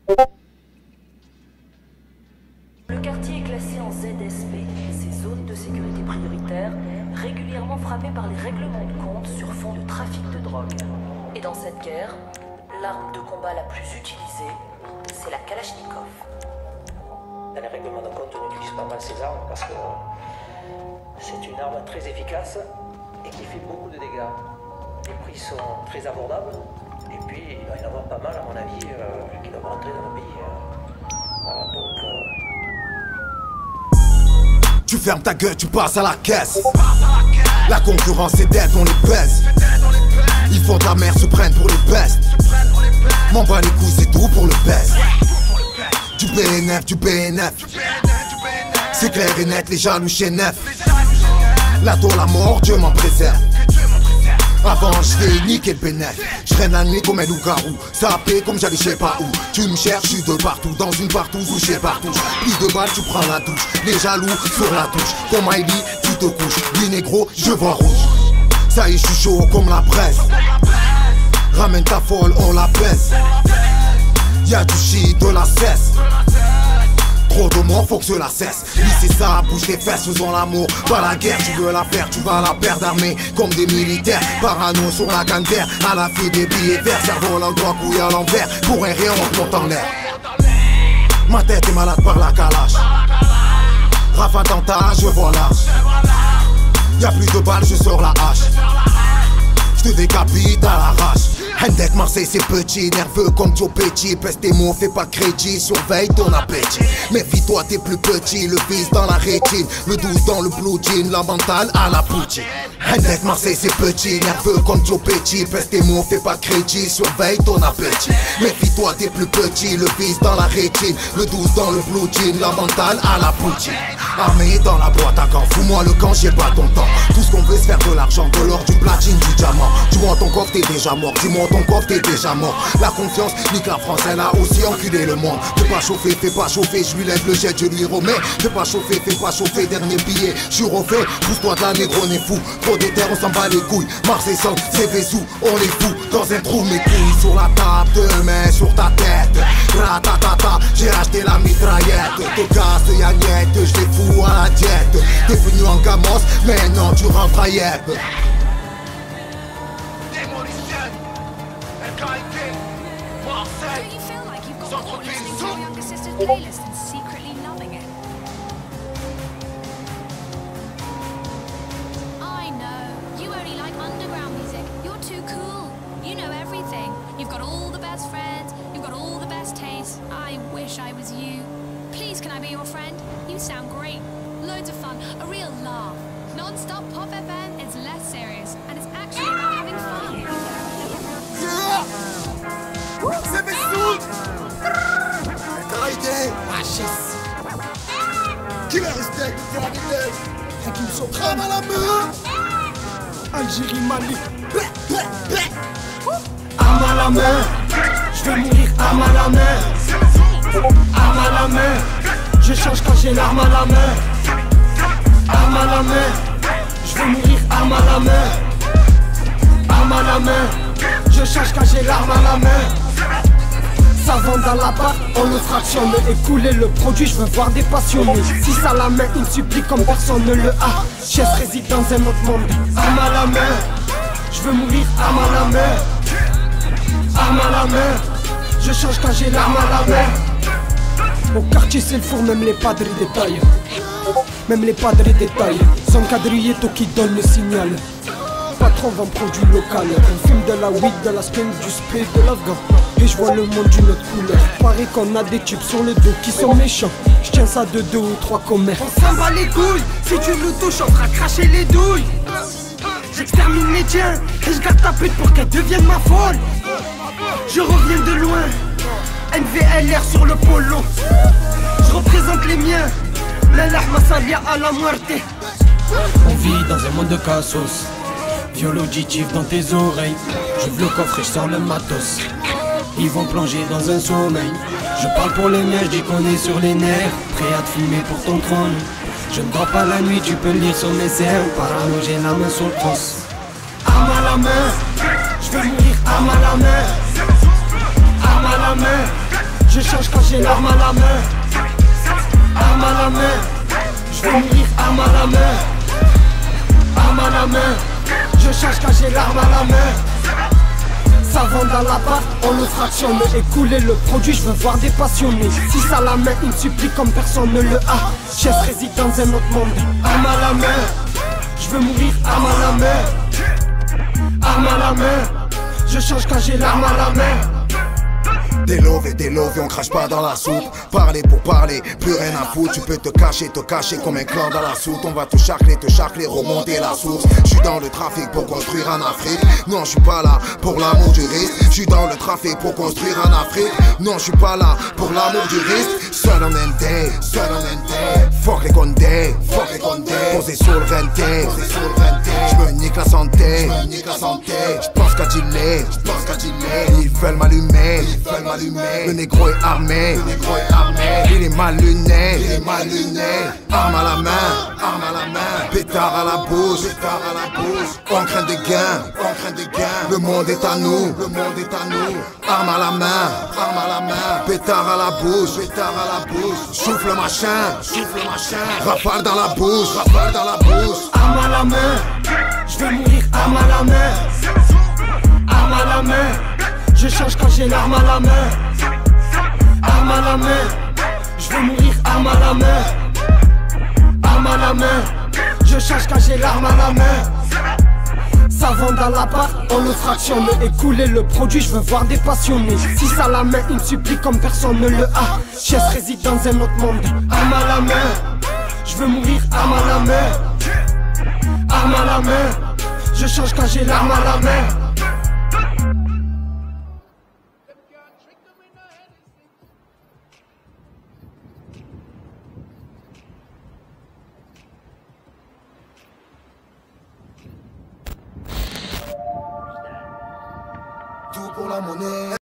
Le quartier est classé en ZSP, ces zones de sécurité prioritaire, régulièrement frappées par les règlements de compte sur fond de trafic de drogue. Et dans cette guerre, l'arme de combat la plus utilisée, c'est la Kalachnikov. Dans les règlements de compte, on utilise pas mal ces armes parce que c'est une arme très efficace et qui fait beaucoup de dégâts. Les prix sont très abordables et puis il va y en avoir pas mal, à mon avis, qui doivent rentrer dans le pays. Voilà, donc... Tu fermes ta gueule, tu passes à la caisse. La concurrence est dead, on les baisse. Ils font de la merde, se prennent pour les bestes. M'en bats les couilles, c'est tout pour le best. Du BNF, du BNF. C'est clair et net, les jaloux chez neuf. La tour, la mort, Dieu m'en préserve. Avant je vais niquer le bénéf. Je traîne la nuit comme un loup-garou. Sapé comme j'allais je sais pas où. Tu me cherches, je suis de partout. Dans une partouze où je sais partout. Plus de balles, tu prends la touche. Les jaloux sur la touche. Comme Miley, tu te couches. Lui négro, je vois rouge. Ça y est, je suis chaud comme la presse. Ramène ta folle, on la baisse. Y'a du shit, de la cesse. Trop de morts, faut que cela cesse. Lycée ça, bouge tes fesses, faisons l'amour. Pas la guerre, tu veux la faire, tu vas la perdre d'armée. Comme des militaires, parano sur la canne-terre. À la fille des billets verts, cerveau à l'endroit, couille à l'envers. Pour un rien, on monte en l'air. Ma tête est malade par la calache. Rafa dans ta hache, je vois l'âge. Y'a plus de balles, je sors la hache. Je te décapite à l'arrache. Hendek Marseille c'est petit, nerveux comme Joe Petit. Peste tes mots, fais pas de crédit, surveille ton appétit. Méfie-toi, t'es plus petit, le vice dans la rétine. Le 12 dans le blue jean, la mentale à la Pucci. Hendek Marseille c'est petit, nerveux comme Joe Petit. Peste tes mots, fais pas de crédit, surveille ton appétit. Méfie-toi, t'es plus petit, le vice dans la rétine. Le 12 dans le blue jean, la mentale à la Pucci. Armé dans la boîte à gants, fous-moi le camp, j'ai pas ton temps. Tout ce qu'on veut c'est faire de l'argent, de l'or, du platine, du diamant. Dis-moi ton coffre, t'es déjà mort, dis-moi ton coffre, t'es déjà mort. La confiance, nique la France, elle a aussi enculé le monde. Fais pas chauffer, je lui lève le jet, je lui remets. Fais pas chauffer, dernier billet, je suis refait. Pousse-toi de la négro, n'est fou. Trop d'éther, on s'en bat les couilles. Marseille sang, c'est Vézou, on les fout dans un trou. Mes couilles sur la table, deux mains sur ta tête. Ratatata, j'ai acheté la mitraillette. Te casse, yagnette, je les fous à la diète. T'es venu en gamos, mais non, tu rentres à Yep. Don't you feel like you've got caught listening to your younger sister's playlist and secretly loving it? I know. You only like underground music. You're too cool. You know everything. You've got all the best friends. You've got all the best tastes. I wish I was you. Please, can I be your friend? You sound great. Loads of fun. A real laugh. Non-stop Pop FM is less serious. And it's actually about having fun. C'est Vézou. Raïdé, HS. Killer Steak, Ferdinand. Hakim Sokram à la main. Algérie, Mali. Arme à la main. Je veux mourir, arme à la main. Arme à la main. Je change quand j'ai l'arme à la main. Arme à la main. Je veux mourir, arme à la main. Arme à la main. Je change quand j'ai l'arme à la main. Ça vend dans l'appart, on le fractionne. Écouler le produit, je veux voir des passionnés. Si ça la main, il me supplie comme personne ne le a. Chef réside dans un autre monde. Arme à la main. Je veux mourir, arme à la main. Arme à la main. Je change quand j'ai l'arme à la main. Au quartier c'est le four, même les padres détaillent. Même les padres détaillent. Son quadrillé, toi qui donne le signal. Patron vend produit local. On fume de la weed, de la skunk, du spray, de l'afghan. Et je vois le monde d'une autre couleur. Pareil qu'on a des tubes sur le dos qui sont méchants. Je tiens ça de 2 ou 3 commères. On s'en bat les couilles, si tu nous touches on fera cracher les douilles. J'extermine les tiens et je garde ta pute pour qu'elle devienne ma folle. Je reviens de loin, NVLR sur le polo. Je représente les miens, la larma salia à la muerte. On vit dans un monde de cassos. Viol auditif dans tes oreilles. J'ouvre le coffre et je sors le matos. Ils vont plonger dans un sommeil. Je parle pour les miens, je dis qu'on est sur les nerfs. Prêt à te filmer pour ton trône. Je ne dors pas la nuit, tu peux le lire sur mes cerfs. Parano, j'ai la main sur le cross. Arme à la main. Je veux mourir, arme à la main. Arme à la main. Je change quand j'ai l'arme à la main. Arme à la main. Je veux mourir arme à la main. Arme à la main. Je change quand j'ai l'arme à la main. Ça vend dans l'appart, on le fractionne. Écouler le produit, je veux voir des passionnés. Si ça la main, il me supplie comme personne ne le a. Chef réside dans un autre monde. Arme à la main. Je veux mourir arme à la main. Arme à la main. Je change quand j'ai l'arme à la main. Des lovés, on crache pas dans la soupe. Parler pour parler, plus rien à foutre. Tu peux te cacher comme un clan dans la soute. On va te charcler, remonter la source. Je suis dans le trafic pour construire en Afrique. Non, je suis pas là pour l'amour du risque. Je suis dans le trafic pour construire en Afrique. Non, je suis pas là pour l'amour du risque. Seul en ND, fuck les condés, posé sur le renté. Je me nique la santé, je pense qu'à dealer, ils veulent m'allumer. Le négro est armé, il est mal luné, arme à la main, pétard à la bouche, on craint des gains, le monde est à nous, arme à la main, pétard à la bouche, souffle machin, rafale dans la bouche, arme à la main, je veux mourir arme à la main. Arme à la main, je change quand j'ai l'arme à la main. Arme à la main, je veux mourir arme à la main. Arme à la main, je change quand j'ai l'arme à la main. Ça vend dans l'appart, on le fractionne. Écouler le produit, je veux voir des passionnés. Si ça la main, il me supplie comme personne ne le a. Chef réside dans un autre monde. Arme à la main, je veux mourir arme à la main. Arme à la main, je change quand j'ai l'arme à la main. Tout pour la monnaie.